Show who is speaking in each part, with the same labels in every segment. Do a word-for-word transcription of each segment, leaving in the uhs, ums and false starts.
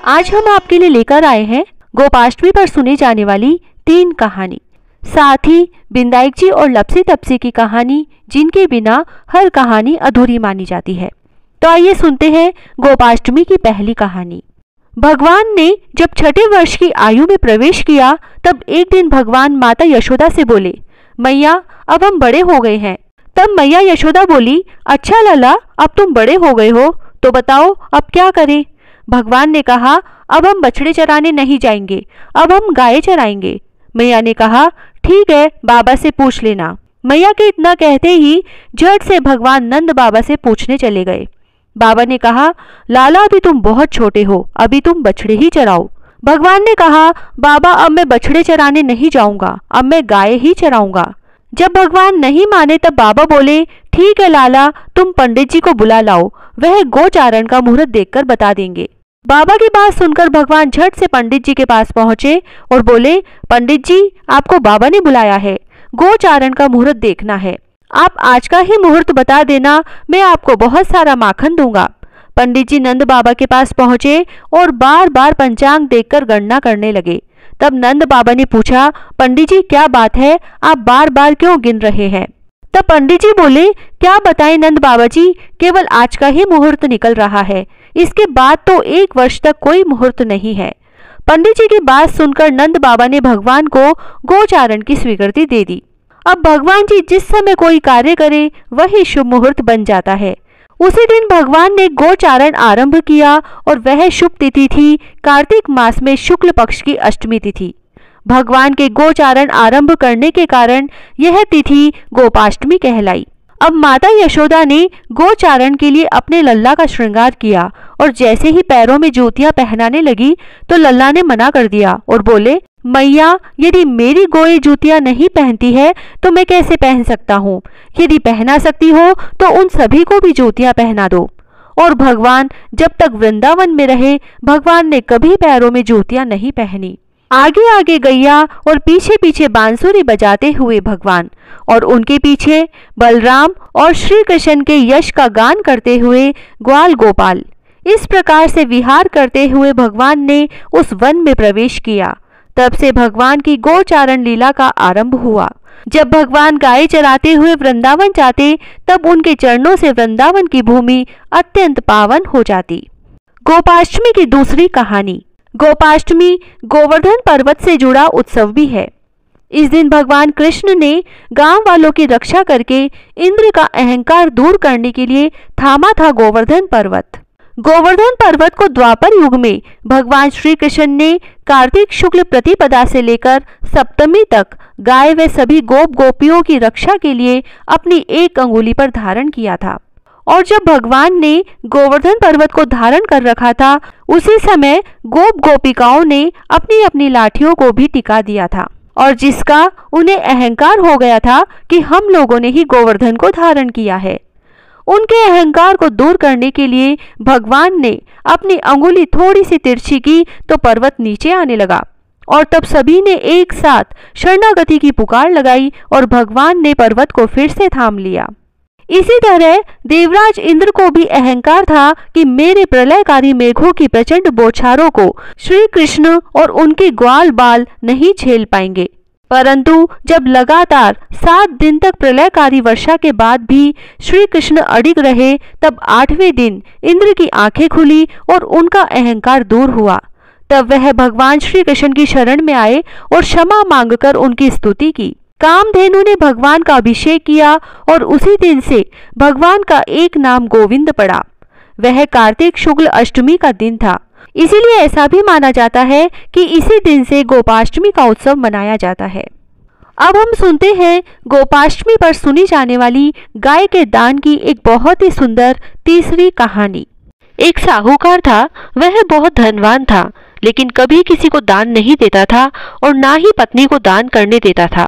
Speaker 1: आज हम आपके लिए लेकर आए हैं गोपाष्टमी पर सुनी जाने वाली तीन कहानी, साथ ही बिंदाई जी और लपसी तपसी की कहानी, जिनके बिना हर कहानी अधूरी मानी जाती है। तो आइए सुनते हैं गोपाष्टमी की पहली कहानी। भगवान ने जब छठे वर्ष की आयु में प्रवेश किया, तब एक दिन भगवान माता यशोदा से बोले, मैया अब हम बड़े हो गए हैं। तब मैया यशोदा बोली, अच्छा लाला, अब तुम बड़े हो गए हो तो बताओ अब क्या करें। भगवान ने कहा, अब हम बछड़े चराने नहीं जाएंगे, अब हम गाय चराएंगे। मैया ने कहा, ठीक है, बाबा से पूछ लेना। मैया के इतना कहते ही झट से भगवान नंद बाबा से पूछने चले गए। बाबा ने कहा, लाला अभी तुम बहुत छोटे हो, अभी तुम बछड़े ही चराओ। भगवान ने कहा, बाबा अब मैं बछड़े चराने नहीं जाऊंगा, अब मैं गाय ही चराऊंगा। जब भगवान नहीं माने तब बाबा बोले, ठीक है लाला, तुम पंडित जी को बुला लाओ, वह गोचारण का मुहूर्त देखकर बता देंगे। बाबा की बात सुनकर भगवान झट से पंडित जी के पास पहुंचे और बोले, पंडित जी आपको बाबा ने बुलाया है, गोचारण का मुहूर्त देखना है, आप आज का ही मुहूर्त बता देना, मैं आपको बहुत सारा माखन दूंगा। पंडित जी नंद बाबा के पास पहुंचे और बार बार पंचांग देखकर गणना करने लगे। तब नंद बाबा ने पूछा, पंडित जी क्या बात है, आप बार बार क्यों गिन रहे हैं। तब पंडित जी बोले, क्या बताएं नंद बाबा जी, केवल आज का ही मुहूर्त निकल रहा है, इसके बाद तो एक वर्ष तक कोई मुहूर्त नहीं है। पंडित जी की बात सुनकर नंद बाबा ने भगवान को गोचारण की स्वीकृति दे दी। अब भगवान जी जिस समय कोई कार्य करे वही शुभ मुहूर्त बन जाता है। उसी दिन भगवान ने गोचारण आरंभ किया और वह शुभ तिथि थी कार्तिक मास में शुक्ल पक्ष की अष्टमी तिथि। भगवान के गोचारण आरंभ करने के कारण यह तिथि गोपाष्टमी कहलाई। अब माता यशोदा ने गोचारण के लिए अपने लल्ला का श्रृंगार किया और जैसे ही पैरों में जूतियां पहनाने लगी तो लल्ला ने मना कर दिया और बोले, मैया यदि मेरी गोई जूतियां नहीं पहनती है तो मैं कैसे पहन सकता हूँ, यदि पहना सकती हो तो उन सभी को भी जूतियां पहना दो। और भगवान जब तक वृंदावन में रहे भगवान ने कभी पैरों में जूतियां नहीं पहनी। आगे आगे गैया और पीछे पीछे बांसुरी बजाते हुए भगवान और उनके पीछे बलराम और श्री कृष्ण के यश का गान करते हुए ग्वाल गोपाल। इस प्रकार से विहार करते हुए भगवान ने उस वन में प्रवेश किया। तब से भगवान की गोचारण लीला का आरंभ हुआ। जब भगवान गाय चराते हुए वृंदावन जाते तब उनके चरणों से वृंदावन की भूमि अत्यंत पावन हो जाती। गोपाष्टमी की दूसरी कहानी। गोपाष्टमी गोवर्धन पर्वत से जुड़ा उत्सव भी है। इस दिन भगवान कृष्ण ने गांव वालों की रक्षा करके इंद्र का अहंकार दूर करने के लिए थामा था गोवर्धन पर्वत। गोवर्धन पर्वत को द्वापर युग में भगवान श्री कृष्ण ने कार्तिक शुक्ल प्रतिपदा से लेकर सप्तमी तक गाय व सभी गोप गोपियों की रक्षा के लिए अपनी एक अंगुली पर धारण किया था। और जब भगवान ने गोवर्धन पर्वत को धारण कर रखा था उसी समय गोप गोपिकाओं ने अपनी अपनी लाठियों को भी टिका दिया था और जिसका उन्हें अहंकार हो गया था कि हम लोगों ने ही गोवर्धन को धारण किया है। उनके अहंकार को दूर करने के लिए भगवान ने अपनी अंगुली थोड़ी सी तिरछी की तो पर्वत नीचे आने लगा और तब सभी ने एक साथ शरणागति की पुकार लगाई और भगवान ने पर्वत को फिर से थाम लिया। इसी तरह देवराज इंद्र को भी अहंकार था कि मेरे प्रलयकारी मेघों की प्रचंड बौछारों को श्री कृष्ण और उनके ग्वाल बाल नहीं झेल पाएंगे। परंतु जब लगातार सात दिन तक प्रलयकारी वर्षा के बाद भी श्री कृष्ण अडिग रहे तब आठवें दिन इंद्र की आंखें खुली और उनका अहंकार दूर हुआ। तब वह भगवान श्री कृष्ण की शरण में आए और क्षमा मांगकर उनकी स्तुति की। कामधेनु ने भगवान का अभिषेक किया और उसी दिन से भगवान का एक नाम गोविंद पड़ा। वह कार्तिक शुक्ल अष्टमी का दिन था, इसीलिए ऐसा भी माना जाता है कि इसी दिन से गोपाष्टमी का उत्सव मनाया जाता है। अब हम सुनते हैं गोपाष्टमी पर सुनी जाने वाली गाय के दान की एक बहुत ही सुंदर तीसरी कहानी। एक साहूकार था, वह बहुत धनवान था लेकिन कभी किसी को दान नहीं देता था और ना ही पत्नी को दान करने देता था।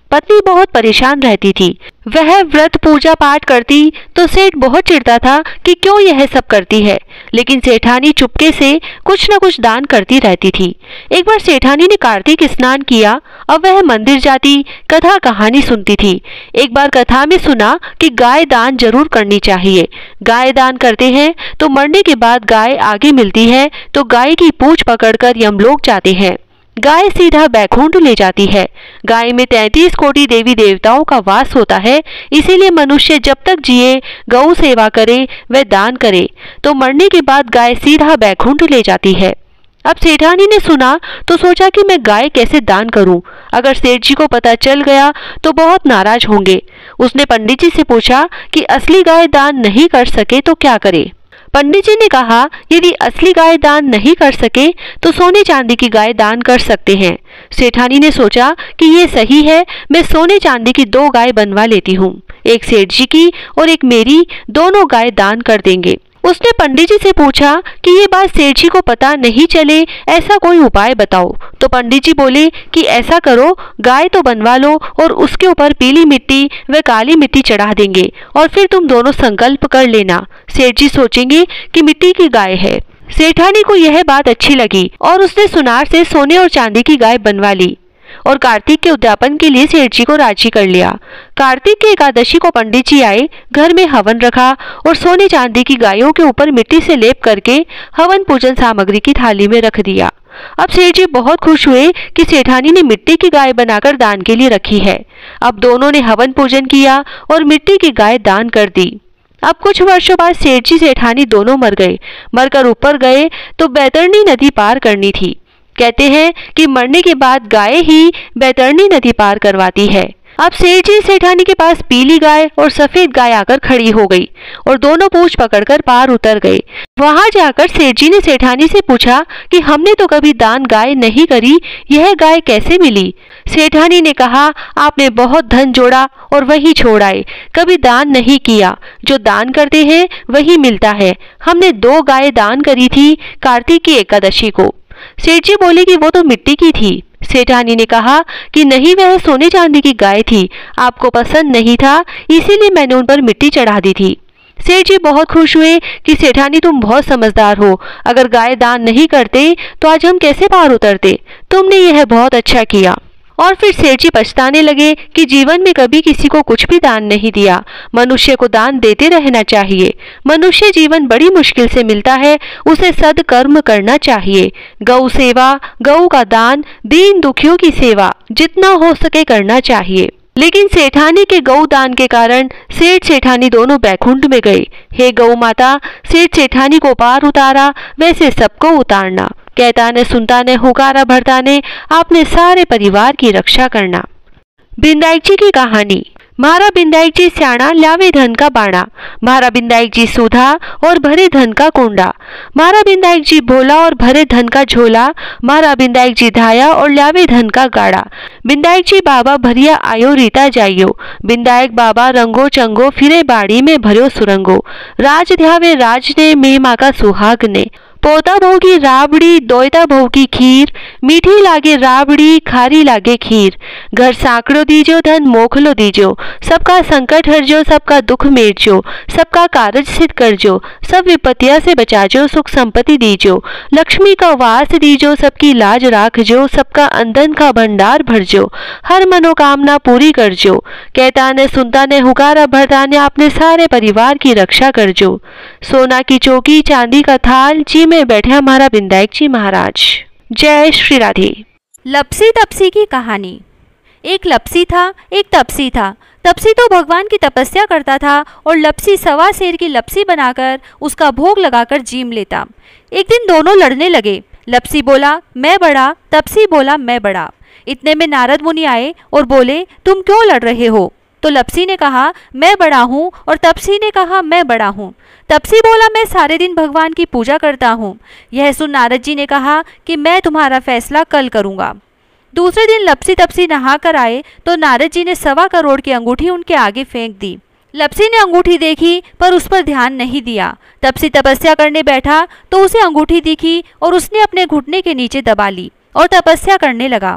Speaker 1: पत्नी बहुत परेशान रहती थी। वह व्रत पूजा पाठ करती तो सेठ बहुत चिढ़ता था कि क्यों यह सब करती है, लेकिन सेठानी चुपके से कुछ न कुछ दान करती रहती थी। एक बार सेठानी ने कार्तिक स्नान किया। अब वह मंदिर जाती, कथा कहानी सुनती थी। एक बार कथा में सुना कि गाय दान जरूर करनी चाहिए। गाय दान करते हैं तो मरने के बाद गाय आगे मिलती है, तो गाय की पूंछ पकड़कर यमलोक जाते हैं। गाय सीधा बैकुंठ ले जाती है। गाय में तैंतीस कोटि देवी देवताओं का वास होता है, इसीलिए मनुष्य जब तक जिए गौ सेवा करे, वह दान करे, तो मरने के बाद गाय सीधा बैकुंठ ले जाती है। अब सेठानी ने सुना तो सोचा कि मैं गाय कैसे दान करूं? अगर सेठ जी को पता चल गया तो बहुत नाराज होंगे। उसने पंडित जी से पूछा कि असली गाय दान नहीं कर सके तो क्या करे? पंडित जी ने कहा, यदि असली गाय दान नहीं कर सके तो सोने चांदी की गाय दान कर सकते हैं। सेठानी ने सोचा कि ये सही है, मैं सोने चांदी की दो गाय बनवा लेती हूँ, एक सेठ जी की और एक मेरी, दोनों गाय दान कर देंगे। उसने पंडित जी से पूछा कि ये बात सेठ जी को पता नहीं चले, ऐसा कोई उपाय बताओ। तो पंडित जी बोले कि ऐसा करो, गाय तो बनवा लो और उसके ऊपर पीली मिट्टी व काली मिट्टी चढ़ा देंगे और फिर तुम दोनों संकल्प कर लेना। सेठ जी सोचेंगे कि मिट्टी की गाय है। सेठानी को यह बात अच्छी लगी और उसने सुनार से सोने और चांदी की गाय बनवा ली और कार्तिक के उद्यापन के लिए सेठ जी को राजी कर लिया। कार्तिक की एकादशी को पंडित जी आए, घर में हवन रखा और सोने चांदी की गायों के ऊपर मिट्टी से लेप करके हवन पूजन सामग्री की थाली में रख दिया। अब सेठ जी बहुत खुश हुए कि सेठानी ने मिट्टी की गाय बनाकर दान के लिए रखी है। अब दोनों ने हवन पूजन किया और मिट्टी की गाय दान कर दी। अब कुछ वर्षों बाद सेठ जी सेठानी दोनों मर गए। मरकर ऊपर गए तो बैतरणी नदी पार करनी थी। कहते हैं कि मरने के बाद गाय ही बैतरणी नदी पार करवाती है। अब सेठ जी सेठानी के पास पीली गाय और सफेद गाय आकर खड़ी हो गई और दोनों पूंछ पकड़कर पार उतर गए। वहां जाकर सेठ जी ने सेठानी से पूछा कि हमने तो कभी दान गाय नहीं करी, यह गाय कैसे मिली? सेठानी ने कहा, आपने बहुत धन जोड़ा और वही छोड़ आए, कभी दान नहीं किया। जो दान करते हैं वही मिलता है। हमने दो गाय दान करी थी कार्तिक की एकादशी को। सेठ जी बोले कि वो तो मिट्टी की थी। सेठानी ने कहा कि नहीं, वह सोने चांदी की गाय थी, आपको पसंद नहीं था, इसीलिए मैंने उन पर मिट्टी चढ़ा दी थी। सेठ जी बहुत खुश हुए कि सेठानी तुम बहुत समझदार हो, अगर गाय दान नहीं करते तो आज हम कैसे पार उतरते, तुमने यह बहुत अच्छा किया। और फिर सेठ जी पछताने लगे कि जीवन में कभी किसी को कुछ भी दान नहीं दिया। मनुष्य को दान देते रहना चाहिए। मनुष्य जीवन बड़ी मुश्किल से मिलता है, उसे सद्कर्म करना चाहिए। गौ सेवा, गौ का दान, दीन दुखियों की सेवा जितना हो सके करना चाहिए। लेकिन सेठानी के गौ दान के कारण सेठ सेठानी दोनों बैकुंठ में गए। हे गौ माता, सेठ सेठानी को पार उतारा, वैसे सबको उतारना। कहता ने सुनता ने हुकारा भरता ने, आपने सारे परिवार की रक्षा करना। बिंदाई जी की कहानी। मारा बिंदाई जी स्याणा, ल्यावे धन का बाणा। मारा बिंदाई जी सूधा और भरे धन का कुंडा। मारा बिंदाई जी भोला और भरे धन का झोला। मारा बिंदाई जी धाया और ल्यावे धन का गाड़ा। बिंदाई जी बाबा भरिया आयो रीता जाइयो। बिंदायक बाबा रंगो चंगो, फिरे बाड़ी में भरियो सुरंगो। राज ध्यावे राज ने, मेहमा का सुहाग ने। पोता भोगी राबड़ी, दोयता भोगी खीर। मीठी लागे राबड़ी, खारी लागे खीर। घर साकड़ो दीजो, धन मोखलो दीजो। सबका संकट हरजो, सबका दुख मेटजो। सबका कारज सिद्ध करजो, सब विपत्तिया से बचाजो, सुख संपत्ति दीजो। लक्ष्मी का वास दीजो, सबकी लाज राखजो। सबका अंधन का भंडार भरजो, हर मनोकामना पूरी करजो। कहता ने सुनता ने हुकारा भरता ने, आपने सारे परिवार की रक्षा करजो। सोना की चौकी, चांदी का थाल, जी में बैठे हमारा बिंदायक जी महाराज। जय श्री राधे।
Speaker 2: लपसी तपसी की कहानी। एक लपसी था, एक तपसी था। तपसी तो भगवान की तपस्या करता था और लपसी सवा शेर की लपसी बनाकर उसका भोग लगाकर जीम लेता। एक दिन दोनों लड़ने लगे। लपसी बोला मैं बड़ा, तपसी बोला मैं बड़ा। इतने में नारद मुनि आए और बोले तुम क्यों लड़ रहे हो? तो लपसी ने कहा मैं बड़ा हूँ और तपसी ने कहा मैं बड़ा हूँ। तपसी बोला मैं सारे दिन भगवान की पूजा करता हूँ। यह सुन नारद जी ने कहा कि मैं तुम्हारा फैसला कल करूँगा। दूसरे दिन लपसी तपसी नहा कर आए तो नारद जी ने सवा करोड़ की अंगूठी उनके आगे फेंक दी। लपसी ने अंगूठी देखी पर उस पर ध्यान नहीं दिया। तपसी तपस्या करने बैठा तो उसे अंगूठी दिखी और उसने अपने घुटने के नीचे दबा ली और तपस्या करने लगा।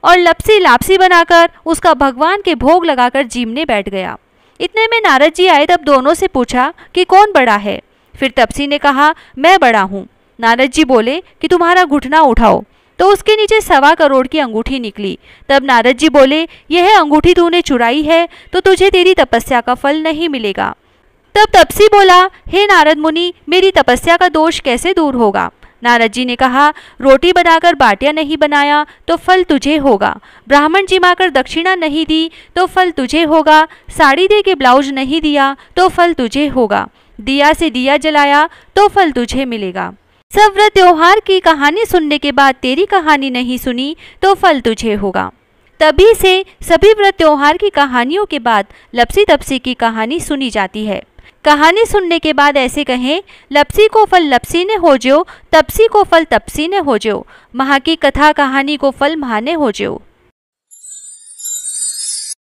Speaker 2: और लपसी लापसी बनाकर उसका भगवान के भोग लगाकर जीमने बैठ गया। इतने में नारद जी आए तब दोनों से पूछा कि कौन बड़ा है। फिर तपसी ने कहा मैं बड़ा हूँ। नारद जी बोले कि तुम्हारा घुटना उठाओ, तो उसके नीचे सवा करोड़ की अंगूठी निकली। तब नारद जी बोले यह अंगूठी तूने चुराई है तो तुझे तेरी तपस्या का फल नहीं मिलेगा। तब तपसी बोला हे नारद मुनि, मेरी तपस्या का दोष कैसे दूर होगा। नारद जी ने कहा रोटी बनाकर बाटियां नहीं बनाया तो फल तुझे होगा, ब्राह्मण जिमाकर दक्षिणा नहीं दी तो फल तुझे होगा, साड़ी दे के ब्लाउज नहीं दिया तो फल तुझे होगा, दिया से दिया जलाया तो फल तुझे मिलेगा। सब व्रत त्योहार की कहानी सुनने के बाद तेरी कहानी नहीं सुनी तो फल तुझे होगा। तभी से सभी व्रत त्योहार की कहानियों के बाद लपसी तपसी की कहानी सुनी जाती है। कहानी सुनने के बाद ऐसे कहें लपसी को फल लपसी ने हो जो, तपसी को फल तपसी ने हो जो, महा की कथा कहानी को फल महाने हो जो।